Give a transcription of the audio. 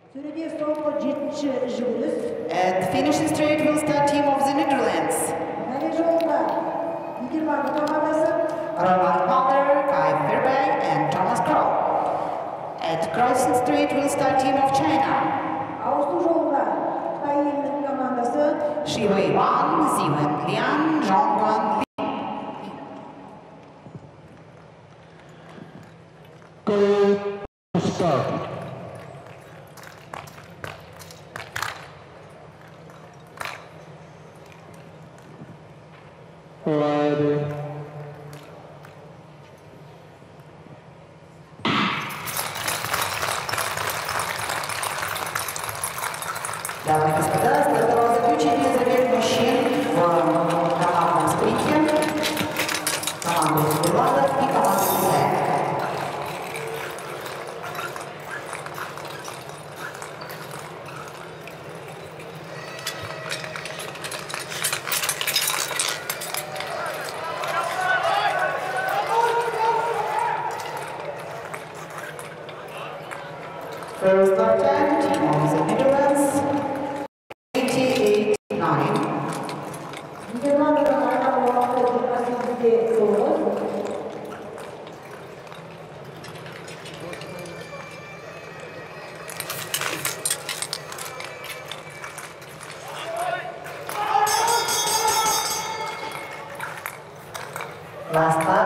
At finishing straight will start team of the Netherlands. Roman Mulder, Kai Verbeij and Thomas Kroll. At crossing straight will start team of China. Shi Wei Wang, Ziwen Lian, Zhongguan Li. Go start. Ready. Дамы и господа, стартовал заключительный забег мужчин в командном спринте. Команда Нидерландов и команда Китая. First start time, team of the Netherlands, 88-9. Last time.